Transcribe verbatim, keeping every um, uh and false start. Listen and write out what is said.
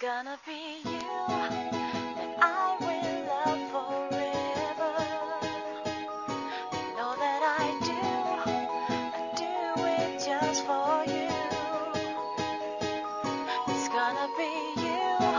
gonna be you that I will love forever. You know that I do, I do it just for you. It's gonna be you